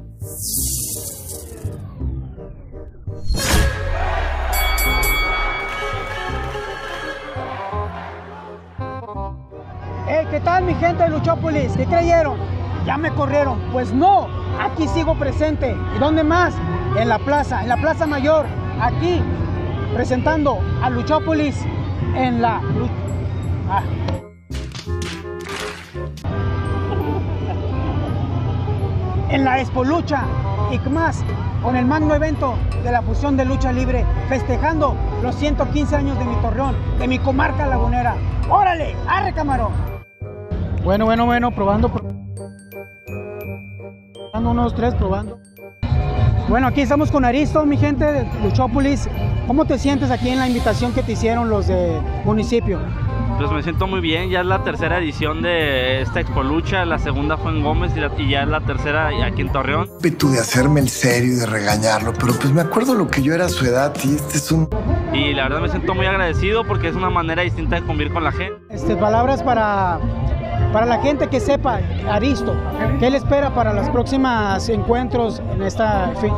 ¿Qué tal mi gente de Luchópolis? ¿Qué creyeron? ¿Ya me corrieron? Pues no, aquí sigo presente. ¿Y dónde más? En la Plaza Mayor, aquí, presentando a Luchópolis en la... en la Expo Lucha y más, con el magno evento de la fusión de lucha libre, festejando los 115 años de mi Torreón, de mi comarca lagunera. ¡Órale! ¡Arre, camarón! Bueno, probando. 1, 2, 3, probando. Bueno, aquí estamos con Aristo, mi gente de Luchópolis. ¿Cómo te sientes aquí en la invitación que te hicieron los de municipio? Pues me siento muy bien, ya es la tercera edición de esta Expo Lucha, la segunda fue en Gómez y ya es la tercera aquí en Torreón. Tú de hacerme el serio y de regañarlo, pero pues me acuerdo lo que yo era a su edad y este es un... Y la verdad me siento muy agradecido porque es una manera distinta de convivir con la gente. Palabras para la gente que sepa, Aristo, ¿qué le espera para los próximos encuentros en esta fin?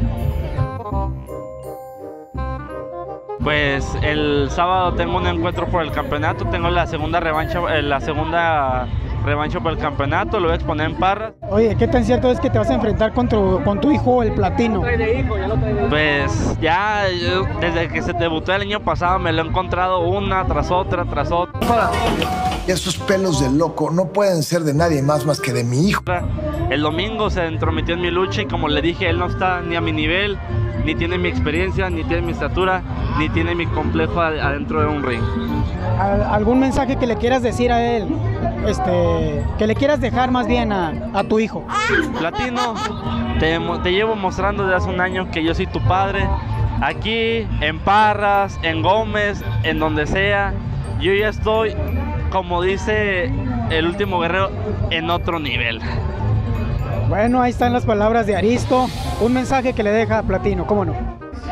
Pues el sábado tengo un encuentro por el campeonato, tengo la segunda revancha por el campeonato, lo voy a exponer en Parras. Oye, ¿qué tan cierto es que te vas a enfrentar con tu hijo, el Platino? Pues ya desde que se debutó el año pasado me lo he encontrado una tras otra. Y esos pelos de loco no pueden ser de nadie más que de mi hijo. El domingo se entrometió en mi lucha y como le dije, él no está ni a mi nivel, ni tiene mi experiencia, ni tiene mi estatura, ni tiene mi complejo adentro de un ring. ¿Algún mensaje que le quieras decir a él? Que le quieras dejar más bien a tu hijo. Platino, te llevo mostrando desde hace un año que yo soy tu padre. Aquí, en Parras, en Gómez, en donde sea, yo ya estoy, como dice el último guerrero, en otro nivel. Bueno, ahí están las palabras de Aristo. Un mensaje que le deja a Platino, ¿cómo no?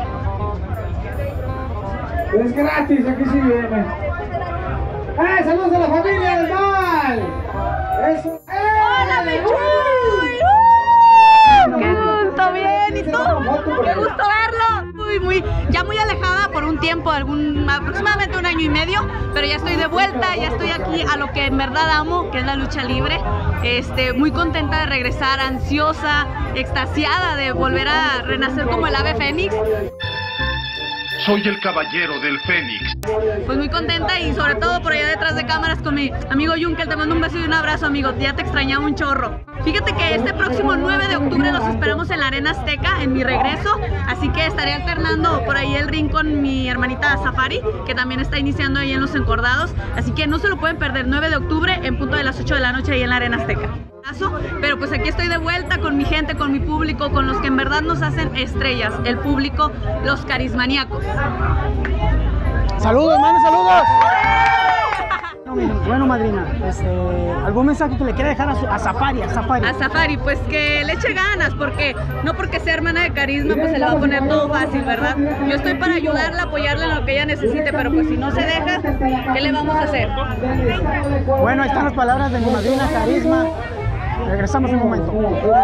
Es gratis, aquí sí viene. ¡Saludos a la familia del mal! ¡Eso! ¡Hola, mi Chuy! ¡Qué gusto! ¿Bien? ¿Y tú? ¡Qué gusto verlo! Ya muy alejada por un tiempo, aproximadamente 1 año y medio, pero ya estoy de vuelta, ya estoy aquí a lo que en verdad amo, que es la lucha libre. Muy contenta de regresar, ansiosa, extasiada de volver a renacer como el ave fénix. Soy el caballero del Fénix. Pues muy contenta y sobre todo por allá detrás de cámaras con mi amigo Junkel. Te mando un beso y un abrazo, amigo. Ya te extrañaba un chorro. Fíjate que este próximo 9 de octubre los esperamos en la Arena Azteca en mi regreso. Así que estaré alternando por ahí el ring con mi hermanita Safari, que también está iniciando ahí en Los Encordados. Así que no se lo pueden perder, 9 de octubre en punto de las 8 de la noche ahí en la Arena Azteca. Pero pues aquí estoy de vuelta con mi gente, con mi público, con los que en verdad nos hacen estrellas, el público, los carismaníacos. ¡Saludos, mano, saludos! Bueno, madrina, ¿algún mensaje que le quiera dejar a Safari? A Safari, pues que le eche ganas, porque no porque sea hermana de carisma, pues se le va a poner todo fácil, ¿verdad? Yo estoy para ayudarla, apoyarla en lo que ella necesite, pero pues si no se deja, ¿qué le vamos a hacer? Bueno, ahí están las palabras de mi madrina Carisma. Regresamos un momento.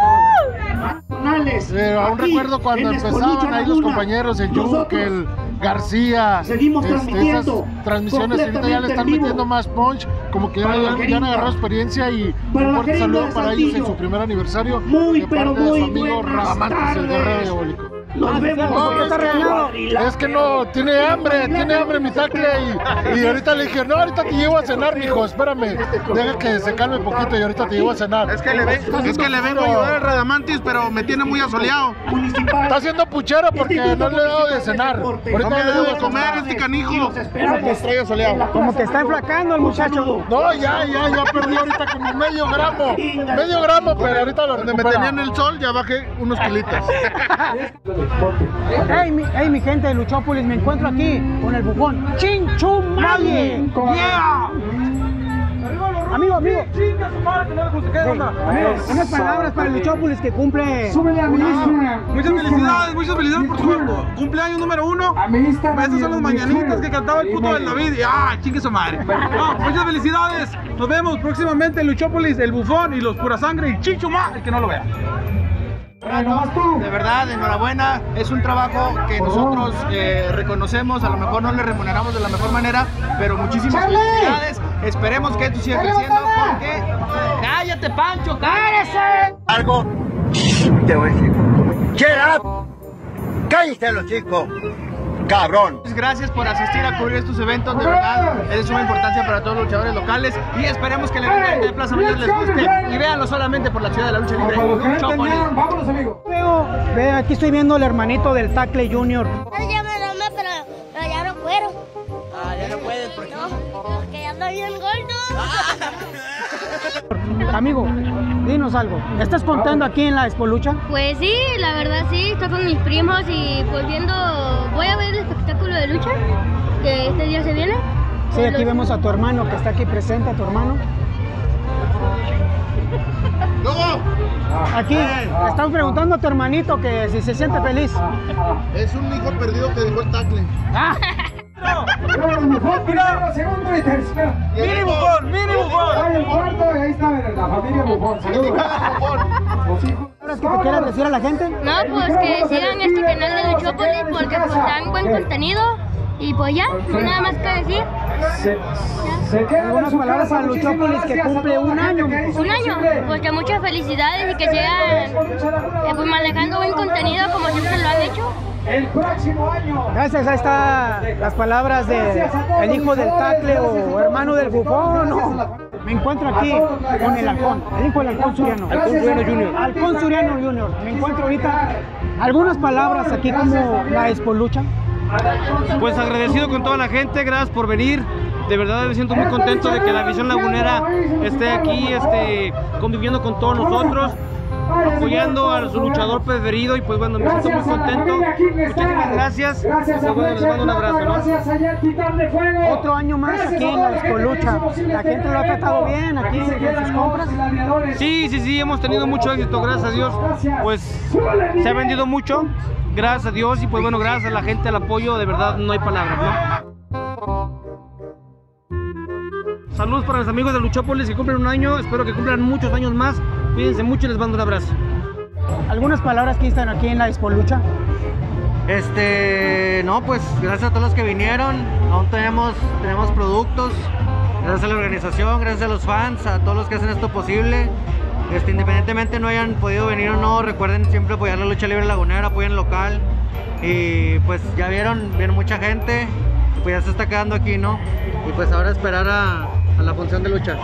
Aún recuerdo cuando empezaban ahí los compañeros, el Junkel, García, esas transmisiones, ahorita ya le están metiendo más punch, como que ya han agarrado experiencia y un fuerte saludo para ellos en su primer aniversario de parte de su amigo Radamantis, el guerrero diabólico. Es que no, tiene hambre mi tacle y ahorita le dije, no, ahorita te llevo a cenar, mijo, espérame, deja que se calme poquito y ahorita te llevo a cenar. Es que le vengo a ayudar al Radamantis, pero me tiene muy asoleado. Está haciendo puchero porque no le he dado de cenar. Ahorita no le debo de comer este canijo. Estoy asoleado. Como que está enflacando el muchacho. No, ya perdí ahorita como medio gramo, pero ahorita lo donde me tenía en el sol ya bajé unos kilitos. Hey, mi gente de Luchópolis, me encuentro aquí con el bufón Chinchumaye. ¡Yeah! Amigo. Unas palabras para el Luchópolis que cumple. Muchas felicidades por su cumpleaños número 1. Esas son las mañanitas que cantaba el puto del David. Y chingue su madre. Muchas felicidades. Nos vemos próximamente en Luchópolis, el bufón y los pura sangre y Chinchumá, el que no lo vea. De verdad, enhorabuena. Es un trabajo que nosotros reconocemos. A lo mejor no le remuneramos de la mejor manera, pero muchísimas felicidades. Esperemos que esto siga creciendo porque... ¡Cállate, Pancho! ¡Cállese! Algo te voy a decir. ¡Get up! ¡Cállate los chicos! ¡Cabrón! Gracias por asistir a cubrir estos eventos, de verdad, es de suma importancia para todos los luchadores locales y esperemos que el evento de Plaza Mayor les guste y véanlo solamente por la ciudad de la lucha libre. Vámonos, amigos. Ve, aquí estoy viendo al hermanito del Tacle Junior. Ya me domé, pero ya no puedo. Ah, ya no puedes, ¿por qué? Porque ya estoy bien gordo. Amigo, dinos algo. ¿Estás contento aquí en la Expolucha? Pues sí, la verdad sí, estoy con mis primos y pues voy a ver el espectáculo de lucha que este día se viene. Sí, aquí vemos a tu hermano que está aquí presente, a tu hermano. Aquí, le están preguntando a tu hermanito que si se siente feliz. Es un hijo perdido que dejó el tacle. Primero, segundo y tercero. ¡Mini Bufón! ¡Mini Bufón! Ay, el cuarto, y ahí está la familia Bufón. Saludos. ¿Qué te quieras decir a la gente? No, pues que sigan este canal de Luchópolis porque pues dan buen contenido y pues ya, no nada más que decir. Algunas palabras a Luchópolis que cumple un año. Un año, pues que muchas felicidades y que sigan pues manejando buen contenido como siempre lo han hecho. El próximo año. Gracias, ahí están las palabras de el hijo del Tacle o hermano del Bufón. No. Me encuentro aquí con el Halcón, el hijo del Halcón Suriano. Halcón Suriano Junior. Halcón Suriano Junior. Me encuentro ahorita algunas palabras aquí como la Expolucha. Pues agradecido con toda la gente, gracias por venir. De verdad me siento muy contento de que la Visión Lagunera esté aquí, conviviendo con todos nosotros, apoyando a su luchador preferido y pues bueno, me siento muy contento. Muchísimas gracias. Pues, bueno, les mando un abrazo, ¿no? Otro año más aquí en la Expolucha. La gente lo ha tratado bien aquí en sus compras. Sí, hemos tenido mucho éxito, gracias a Dios. Pues se ha vendido mucho, gracias a Dios y pues bueno, gracias a la gente, al apoyo, de verdad no hay palabras, ¿no? Saludos para los amigos de Luchópolis que cumplen un año, espero que cumplan muchos años más. Cuídense mucho y les mando un abrazo. ¿Algunas palabras que están aquí en la Expolucha? No, pues gracias a todos los que vinieron, aún tenemos productos, gracias a la organización, gracias a los fans, a todos los que hacen esto posible. Independientemente no hayan podido venir o no, recuerden siempre apoyar la lucha libre lagunera, apoyen local. Y pues ya vieron mucha gente, pues ya se está quedando aquí, ¿no? Y pues ahora esperar a la función de lucha.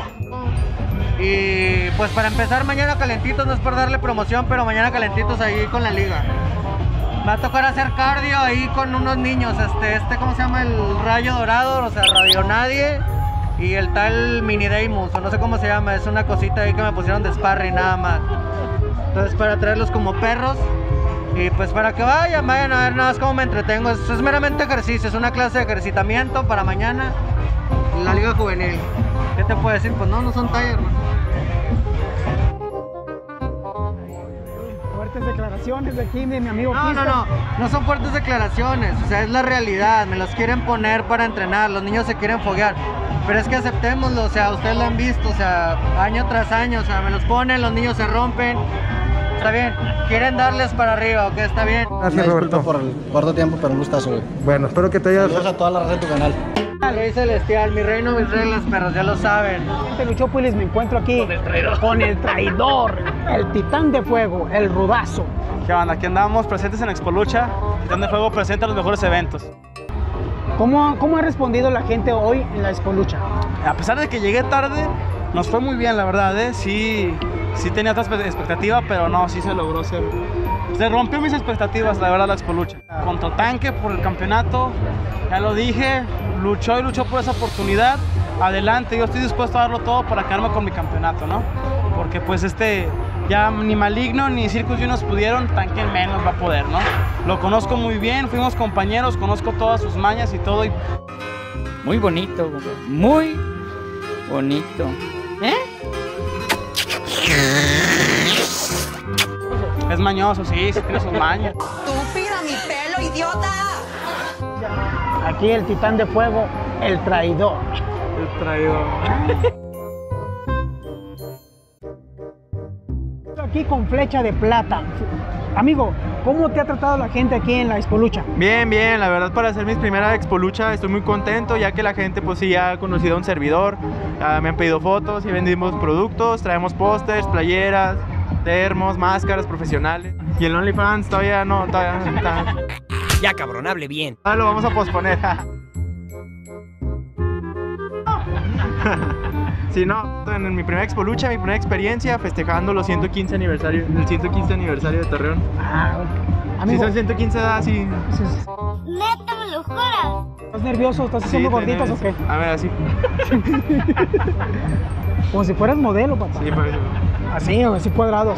Y pues para empezar mañana calentitos, no es por darle promoción, pero mañana calentitos ahí con la liga. Me va a tocar hacer cardio ahí con unos niños, ¿cómo se llama? El Rayo Dorado, o sea, Radio Nadie. Y el tal Mini Deimus, o no sé cómo se llama, es una cosita ahí que me pusieron de sparring nada más. Entonces para traerlos como perros. Y pues para que vayan a ver nada más cómo me entretengo. Es meramente ejercicio, es una clase de ejercitamiento para mañana en la liga juvenil. ¿Qué te puedo decir? Pues no son tallas, hermano. Fuertes declaraciones de aquí de mi amigo No son fuertes declaraciones, o sea, es la realidad, me los quieren poner para entrenar, los niños se quieren foguear, pero es que aceptémoslo, o sea, ustedes lo han visto, o sea, año tras año, o sea, me los ponen, los niños se rompen, está bien, quieren darles para arriba, ok, está bien. Gracias, Roberto. Por el corto tiempo, pero un gustazo, güey. Bueno, espero que te hayas... Saludos a toda la raza de tu canal. Rey Celestial, mi reino, mis reglas, perros, ya lo saben. En Luchópolis me encuentro aquí con el traidor, el titán de fuego, el rudazo. ¿Qué onda? Aquí andamos presentes en Expolucha. Titán de Fuego presenta los mejores eventos. ¿Cómo ha respondido la gente hoy en la Expolucha? A pesar de que llegué tarde, nos fue muy bien, la verdad, ¿eh? Sí tenía otra expectativa, pero no, sí se logró. Se rompió mis expectativas, la verdad, la Expolucha. Contra Tanque por el campeonato, ya lo dije, luchó por esa oportunidad. Adelante, yo estoy dispuesto a darlo todo para quedarme con mi campeonato, ¿no? Porque pues ya ni Maligno ni Circus Juniors pudieron, Tanque menos va a poder, ¿no? Lo conozco muy bien, fuimos compañeros, conozco todas sus mañas y todo. Muy bonito, muy bonito. Es mañoso, sí tiene sus mañas. Estúpida, mi pelo, idiota. Aquí el titán de fuego, el traidor. El traidor. Aquí con flecha de plata. Amigo, ¿cómo te ha tratado la gente aquí en la Expo Lucha? Bien, bien, la verdad para hacer mis primeras Expo Lucha estoy muy contento, ya que la gente pues sí ya ha conocido a un servidor, me han pedido fotos y vendimos productos, traemos pósters, playeras, termos, máscaras profesionales. Y el OnlyFans todavía no, Ya cabrón, hable bien. Ahora lo vamos a posponer. Sí, no, en mi primera Expo Lucha, mi primera experiencia festejando los 115 aniversario, el 115 aniversario de Torreón. Amigo. Si son 115 edades, sí. Neta, me lo juras. ¿Estás nervioso? ¿Estás haciendo gorditos o qué? A ver, así. Como si fueras modelo, papá. Sí, pues. Así, así cuadrados.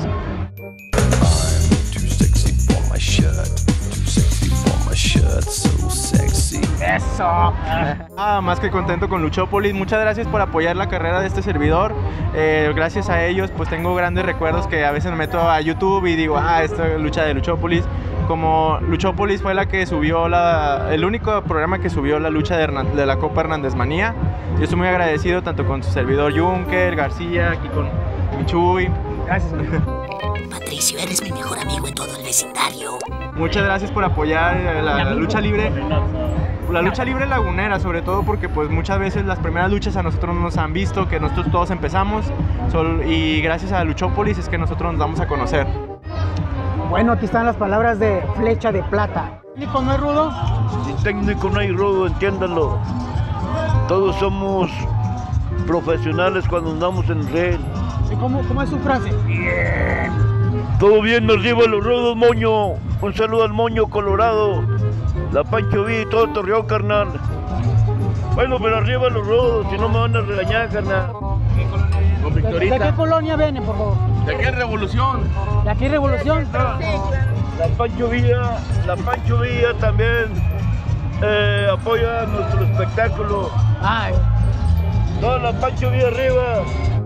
Eso. Más que contento con Luchópolis. Muchas gracias por apoyar la carrera de este servidor. Gracias a ellos pues tengo grandes recuerdos que a veces me meto a YouTube y digo, esta lucha de Luchópolis. Como Luchópolis fue la que subió el único programa que subió la lucha de la Copa Hernández Manía. Yo estoy muy agradecido tanto con su servidor Junker, García, aquí con Michuy. Gracias. Patricio, eres mi mejor amigo en todo el vecindario. Muchas gracias por apoyar la lucha libre. La lucha libre lagunera, sobre todo porque pues muchas veces las primeras luchas a nosotros nos han visto, que nosotros todos empezamos y gracias a Luchópolis es que nosotros nos damos a conocer. Bueno, aquí están las palabras de Flecha de Plata. ¿Técnico no hay rudo? Sin técnico no hay rudo, entiéndanlo. Todos somos profesionales cuando andamos en red. ¿Y cómo es su frase? Bien. Todo bien, nos lleva los rudos, moño. Un saludo al moño colorado. La Pancho V y todo Torreón, carnal. Bueno, pero arriba los rudos, si no me van a regañar, carnal. Con Victorita. ¿De qué colonia vienen, por favor? ¿De qué Revolución? ¿De aquí Revolución? La Pancho Villa también apoya nuestro espectáculo. Toda la Pancho Villa arriba.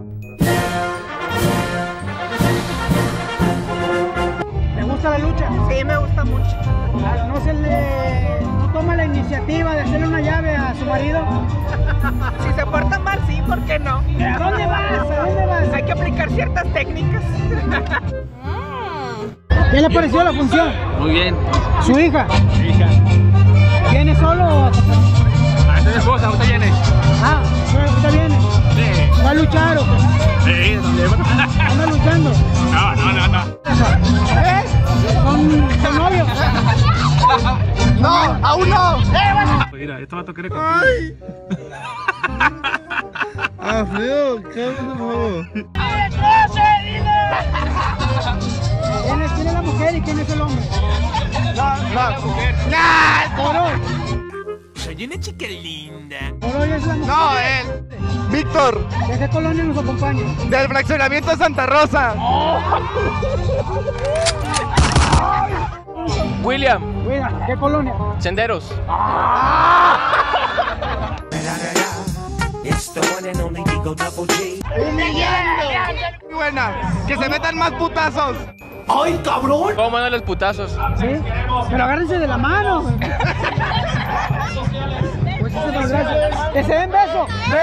¿Te gusta la lucha? Sí, me gusta mucho. ¿No toma la iniciativa de hacerle una llave a su marido? Si se porta mal, sí, ¿por qué no? ¿A dónde vas? ¿A dónde vas? Hay que aplicar ciertas técnicas. ¿Qué le pareció la función? Muy bien. ¿Su hija? Mi hija. ¿Viene solo o...? Esta es mi esposa, ¿usted viene? ¿Usted viene? Sí. ¿Va a luchar o qué? Sí, también. ¿Anda luchando? No. ¿Son novios? No, aún no. Mira, esto va a tocar contigo. Feo, cálmate, por ¿Quién es la mujer y quién es el hombre? La mujer. Coroy. Soy una chica linda. Coroy es la mujer. No, él. Víctor. ¿De qué colonia nos acompaña? Del fraccionamiento Santa Rosa. William. ¿Qué colonia? Senderos. Buena. Que se metan más putazos. ¡Ay, cabrón! ¿Cómo mandan los putazos? Sí, pero agárrense de la mano. Muchísimas gracias. ¡Que se den beso!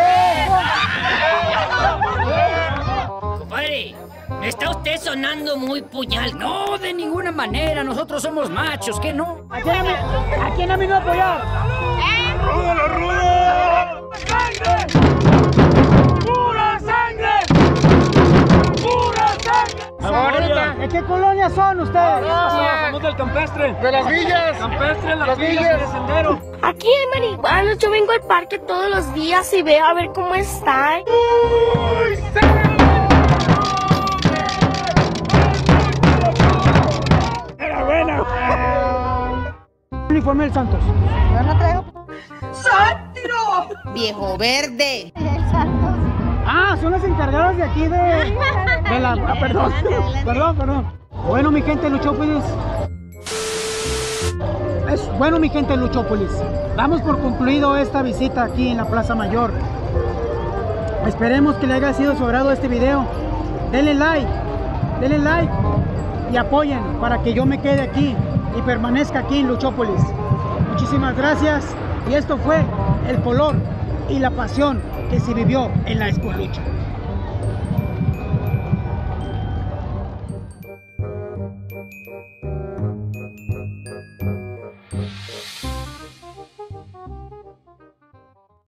Compadre, está usted sonando muy puñal. No, de ninguna manera. Nosotros somos machos, ¿qué no? ¿A quién a mí no apoyar? ¡Rudo, rudo! ¡Sangre! ¡Pura sangre! ¡Pura sangre! ¿De qué colonia son ustedes? Somos del Campestre. De las villas. Campestre, las villas de Sendero. Aquí hay marihuanos. Yo vengo al parque todos los días y veo a ver cómo están. ¡Era buena! Uniforme del Santos. Yo no traigo. ¡Sátiro! Viejo verde. Son los encargados de aquí de la... Perdón. Bueno, mi gente de Luchópolis. Bueno, mi gente de Luchópolis. Damos por concluido esta visita aquí en la Plaza Mayor. Esperemos que le haya sido de su agrado este video. Denle like y apoyen para que yo me quede aquí y permanezca aquí en Luchópolis. Muchísimas gracias. Y esto fue el color y la pasión que se vivió en la Expo Lucha. Thank you.